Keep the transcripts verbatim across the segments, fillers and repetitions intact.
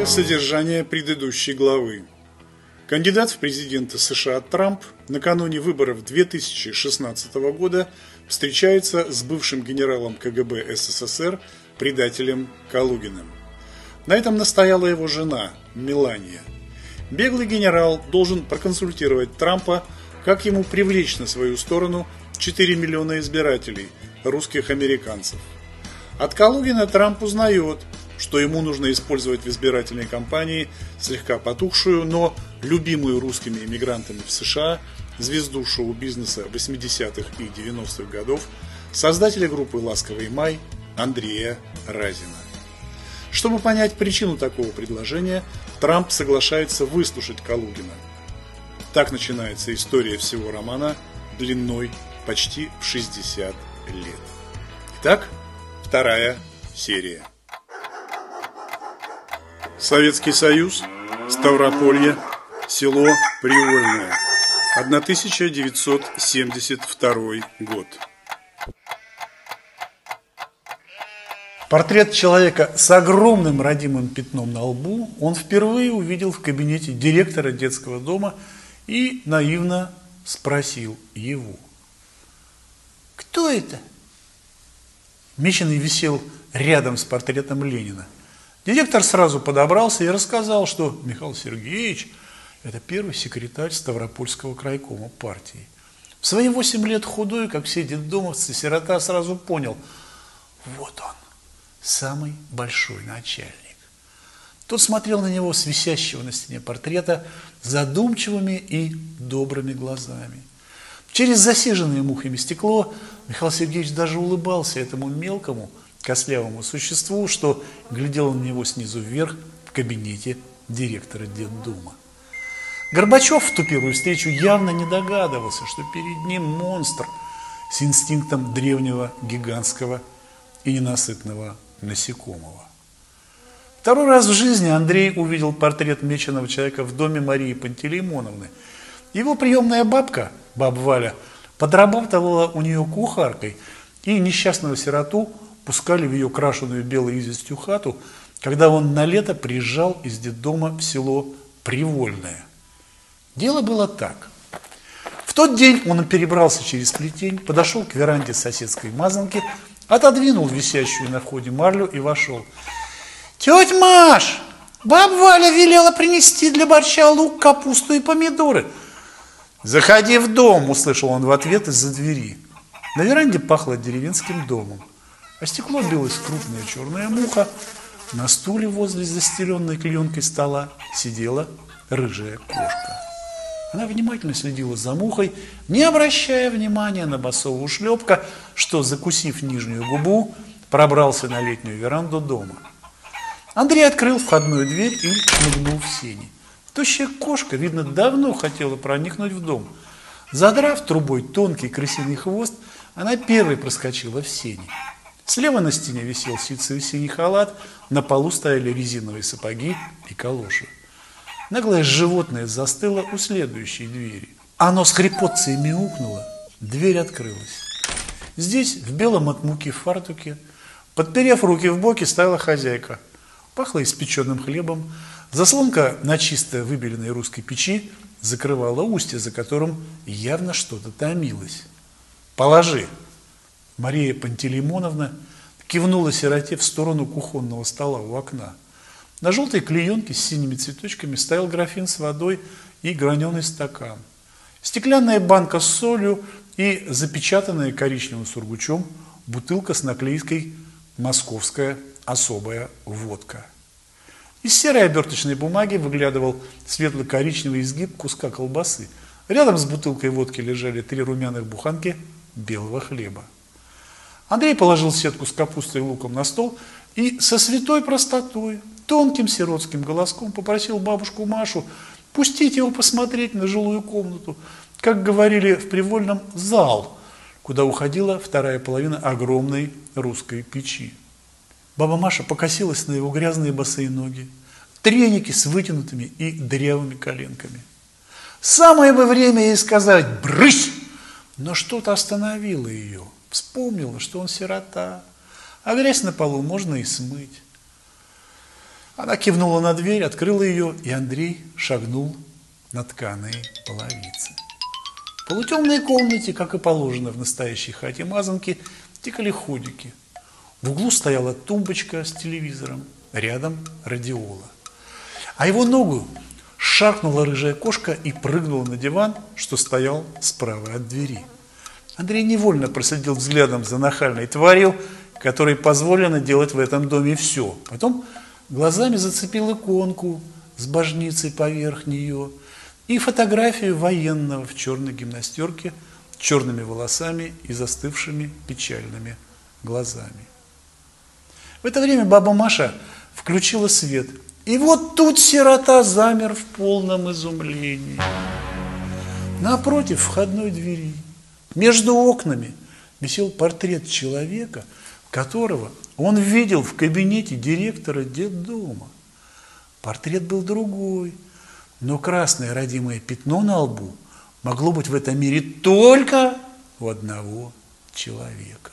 Содержание предыдущей главы. Кандидат в президенты США Трамп накануне выборов две тысячи шестнадцатого года встречается с бывшим генералом ка гэ бэ эс эс эс эр, предателем Калугиным. На этом настояла его жена Мелания. Беглый генерал должен проконсультировать Трампа, как ему привлечь на свою сторону четыре миллиона избирателей, русских американцев. От Калугина Трамп узнает, что ему нужно использовать в избирательной кампании слегка потухшую, но любимую русскими эмигрантами в США звезду шоу-бизнеса восьмидесятых и девяностых годов, создателя группы «Ласковый май» Андрея Разина. Чтобы понять причину такого предложения, Трамп соглашается выслушать Калугина. Так начинается история всего романа длиной почти в шестьдесят лет. Итак, вторая серия. Советский Союз, Ставрополье, село Привольное, тысяча девятьсот семьдесят второй год. Портрет человека с огромным родимым пятном на лбу он впервые увидел в кабинете директора детского дома и наивно спросил его: «Кто это?» Меченый висел рядом с портретом Ленина. Директор сразу подобрался и рассказал, что Михаил Сергеевич – это первый секретарь Ставропольского крайкома партии. В свои восемь лет худой, как все детдомовцы, сирота сразу понял – вот он, самый большой начальник. Тот смотрел на него с висящего на стене портрета задумчивыми и добрыми глазами. Через засиженное мухами стекло Михаил Сергеевич даже улыбался этому мелкому, костлявому существу, что глядело на него снизу вверх в кабинете директора детдома. Горбачев в ту первую встречу явно не догадывался, что перед ним монстр с инстинктом древнего гигантского и ненасытного насекомого. Второй раз в жизни Андрей увидел портрет меченого человека в доме Марии Пантелеймоновны. Его приемная бабка, баба Валя, подрабатывала у нее кухаркой, и несчастного сироту пускали в ее крашеную белой известью хату, когда он на лето приезжал из детдома в село Привольное. Дело было так. В тот день он перебрался через плетень, подошел к веранде соседской мазанки, отодвинул висящую на входе марлю и вошел. «Тетя Маш, баба Валя велела принести для борща лук, капусту и помидоры». «Заходи в дом», — услышал он в ответ из-за двери. На веранде пахло деревенским домом. А стекло билась крупная черная муха. На стуле возле застеленной клеенкой стола сидела рыжая кошка. Она внимательно следила за мухой, не обращая внимания на босого ушлепка, что, закусив нижнюю губу, пробрался на летнюю веранду дома. Андрей открыл входную дверь и шмыгнул в сени. Тощая кошка, видно, давно хотела проникнуть в дом. Задрав трубой тонкий крысиный хвост, она первой проскочила в сени. Слева на стене висел ситцевый синий халат, на полу стояли резиновые сапоги и калоши. Наглое животное застыло у следующей двери. Оно с хрипотцей мяукнуло, дверь открылась. Здесь, в белом от муки фартуке, подперев руки в боки, стояла хозяйка. Пахло испеченным хлебом, заслонка на чисто выбеленной русской печи закрывала устье, за которым явно что-то томилось. «Положи!» Мария Пантелеймоновна кивнула сироте в сторону кухонного стола у окна. На желтой клеенке с синими цветочками стоял графин с водой и граненый стакан. Стеклянная банка с солью и запечатанная коричневым сургучом бутылка с наклейкой «Московская особая водка». Из серой оберточной бумаги выглядывал светло-коричневый изгиб куска колбасы. Рядом с бутылкой водки лежали три румяных буханки белого хлеба. Андрей положил сетку с капустой и луком на стол и со святой простотой, тонким сиротским голоском попросил бабушку Машу пустить его посмотреть на жилую комнату, как говорили в Привольном, зал, куда уходила вторая половина огромной русской печи. Баба Маша покосилась на его грязные босые ноги, треники с вытянутыми и дырявыми коленками. Самое бы время ей сказать «брысь!», но что-то остановило ее. Вспомнила, что он сирота, а грязь на полу можно и смыть. Она кивнула на дверь, открыла ее, и Андрей шагнул на тканые половицы. В полутемной комнате, как и положено в настоящей хате мазанки, тикали ходики. В углу стояла тумбочка с телевизором, рядом радиола. А его ногу шаркнула рыжая кошка и прыгнула на диван, что стоял справа от двери. Андрей невольно проследил взглядом за нахальной тварью, которой позволено делать в этом доме все. Потом глазами зацепил иконку с божницей поверх нее и фотографию военного в черной гимнастерке, черными волосами и застывшими печальными глазами. В это время баба Маша включила свет. И вот тут сирота замер в полном изумлении. Напротив входной двери, между окнами, висел портрет человека, которого он видел в кабинете директора детдома. Портрет был другой, но красное родимое пятно на лбу могло быть в этом мире только у одного человека.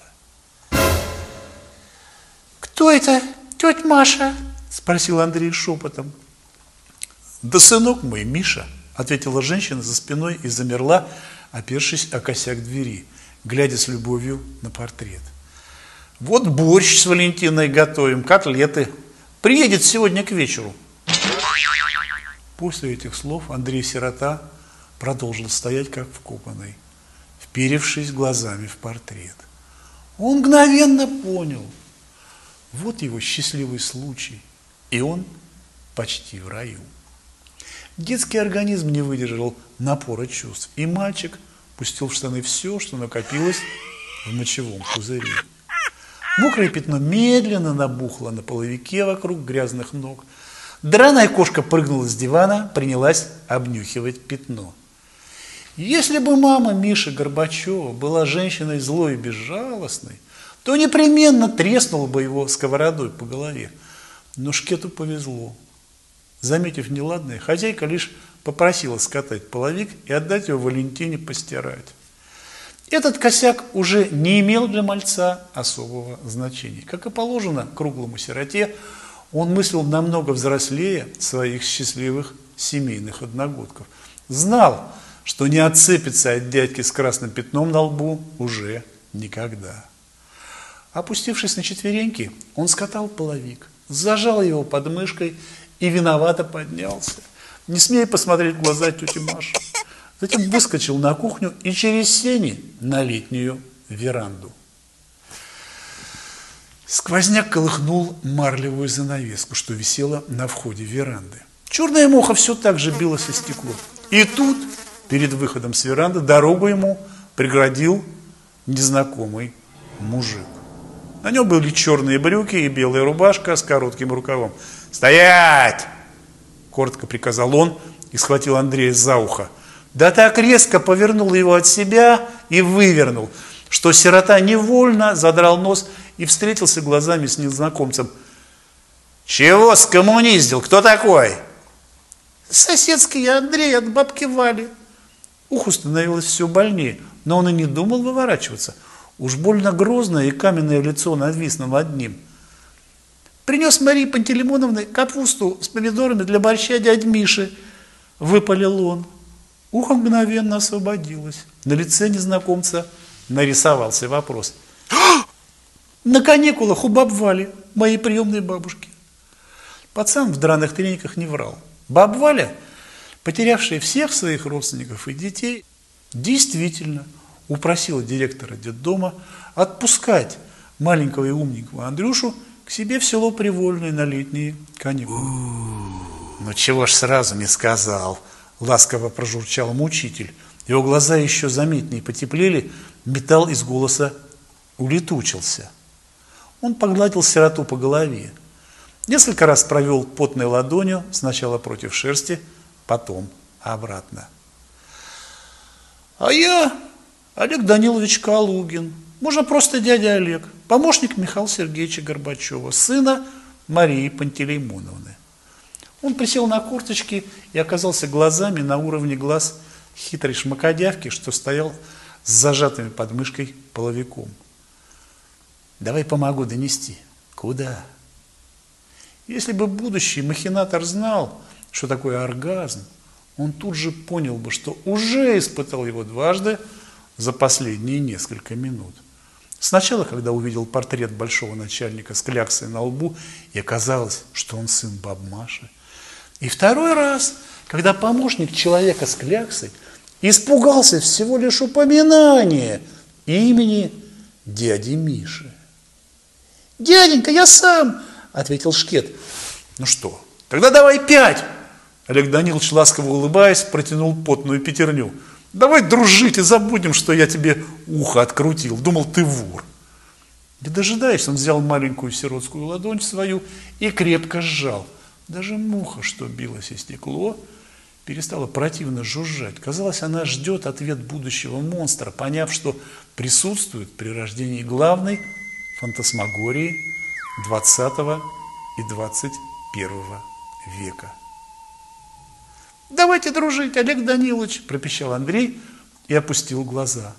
«Кто это, тетя Маша?» – спросил Андрей шепотом. «Да сынок мой, Миша», – ответила женщина за спиной и замерла, опершись о косяк двери, глядя с любовью на портрет. «Вот борщ с Валентиной готовим, котлеты. Приедет сегодня к вечеру». После этих слов Андрей Сирота продолжил стоять как вкопанный, вперевшись глазами в портрет. Он мгновенно понял, вот его счастливый случай, и он почти в раю. Детский организм не выдержал напора чувств, и мальчик пустил в штаны все, что накопилось в мочевом пузыре. Мокрое пятно медленно набухло на половике вокруг грязных ног. Драная кошка прыгнула с дивана, принялась обнюхивать пятно. Если бы мама Миши Горбачева была женщиной злой и безжалостной, то непременно треснула бы его сковородой по голове. Но Шкету повезло. Заметив неладное, хозяйка лишь попросила скатать половик и отдать его Валентине постирать. Этот косяк уже не имел для мальца особого значения. Как и положено круглому сироте, он мыслил намного взрослее своих счастливых семейных одногодков. Знал, что не отцепится от дядьки с красным пятном на лбу уже никогда. Опустившись на четвереньки, он скатал половик, зажал его под мышкой и виновато поднялся, не смея посмотреть в глаза тети Маши. Затем выскочил на кухню и через сени на летнюю веранду. Сквозняк колыхнул марлевую занавеску, что висела на входе веранды. Черная муха все так же билась о стекло. И тут, перед выходом с веранды, дорогу ему преградил незнакомый мужик. На нем были черные брюки и белая рубашка с коротким рукавом. «Стоять!» – коротко приказал он и схватил Андрея за ухо. Да так резко повернул его от себя и вывернул, что сирота невольно задрал нос и встретился глазами с незнакомцем. «Чего скоммуниздил? Кто такой?» «Соседский Андрей от бабки Вали». Уху становилось все больнее, но он и не думал выворачиваться. Уж больно грозное и каменное лицо нависло над ним. «Принес Марии Пантелеймоновне капусту с помидорами для борща дядь Миши», — выпалил он. Ухо мгновенно освободилось. На лице незнакомца нарисовался вопрос. «На каникулах у баб Вали, моей приемной бабушки». Пацан в драных трениках не врал. Баб Валя, потерявшая всех своих родственников и детей, действительно упросила директора детдома отпускать маленького и умненького Андрюшу к себе в село Привольное на летние каникулы. «Ну чего ж сразу не сказал?» — ласково прожурчал мучитель. Его глаза еще заметнее потеплели, металл из голоса улетучился. Он погладил сироту по голове. Несколько раз провел потной ладонью, сначала против шерсти, потом обратно. «А я Олег Данилович Калугин, можно просто дядя Олег, помощник Михаила Сергеевича Горбачева, сына Марии Пантелеймоновны». Он присел на корточки и оказался глазами на уровне глаз хитрой шмакодявки, что стоял с зажатыми под мышкой половиком. «Давай помогу донести». «Куда?» Если бы будущий махинатор знал, что такое оргазм, он тут же понял бы, что уже испытал его дважды за последние несколько минут. Сначала, когда увидел портрет большого начальника с кляксой на лбу, и оказалось, что он сын бабмаши. И второй раз, когда помощник человека с кляксой испугался всего лишь упоминания имени дяди Миши. «Дяденька, я сам!» – ответил Шкет. «Ну что, тогда давай пять!» Олег Данилович, ласково улыбаясь, протянул потную пятерню. «Давай дружить и забудем, что я тебе ухо открутил. Думал, ты вор». Не дожидаясь, он взял маленькую сиротскую ладонь свою и крепко сжал. Даже муха, что билось о стекло, перестала противно жужжать. Казалось, она ждет ответ будущего монстра, поняв, что присутствует при рождении главной фантасмагории двадцатого и двадцать первого века. «Давайте дружить, Олег Данилович!» – пропищал Андрей и опустил глаза.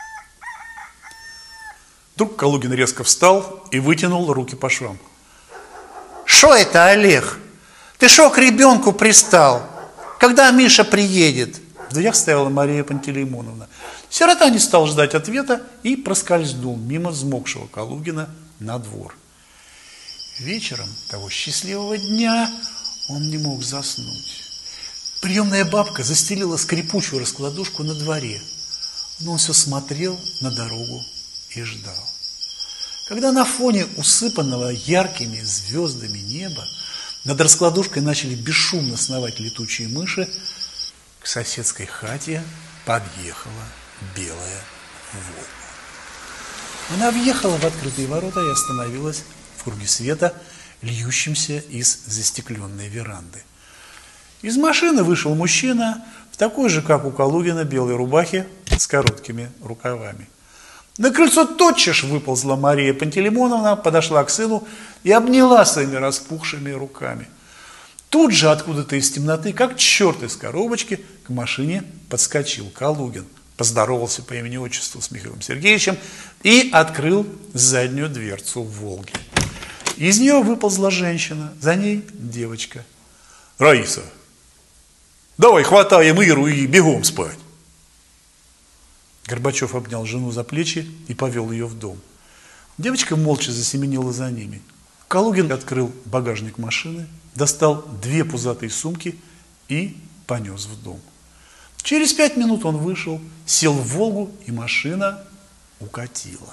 Вдруг Калугин резко встал и вытянул руки по швам. «Шо это, Олег? Ты шо к ребенку пристал? Когда Миша приедет?» В дверях стояла Мария Пантелеймоновна. Сирота не стал ждать ответа и проскользнул мимо взмокшего Калугина на двор. Вечером того счастливого дня он не мог заснуть. Приемная бабка застелила скрипучую раскладушку на дворе, но он все смотрел на дорогу и ждал. Когда на фоне усыпанного яркими звездами неба над раскладушкой начали бесшумно сновать летучие мыши, к соседской хате подъехала белая «Волга». Она въехала в открытые ворота и остановилась в круге света, льющемся из застекленной веранды. Из машины вышел мужчина в такой же, как у Калугина, белой рубахе с короткими рукавами. На крыльцо тотчас выползла Мария Пантелеймоновна, подошла к сыну и обняла своими распухшими руками. Тут же откуда-то из темноты, как черт из коробочки, к машине подскочил Калугин, поздоровался по имени-отчеству с Михаилом Сергеевичем и открыл заднюю дверцу «Волги». Из нее выползла женщина, за ней девочка. «Раиса, давай хватаем Иру и бегом спать!» Горбачев обнял жену за плечи и повел ее в дом. Девочка молча засеменила за ними. Калугин открыл багажник машины, достал две пузатые сумки и понес в дом. Через пять минут он вышел, сел в «Волгу», и машина укатила.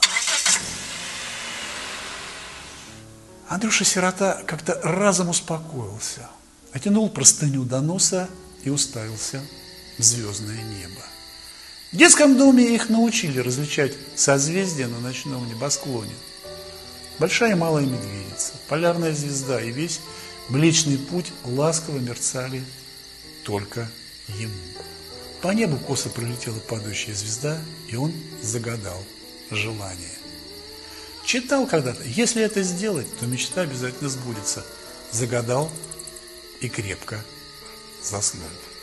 Андрюша-сирота как-то разом успокоился, оттянул простыню до носа и уставился в звездное небо. В детском доме их научили различать созвездия на ночном небосклоне. Большая и малая медведица, полярная звезда и весь Млечный Путь ласково мерцали только ему. По небу косо пролетела падающая звезда, и он загадал желание. Читал когда-то: если это сделать, то мечта обязательно сбудется. Загадал и крепко заснул.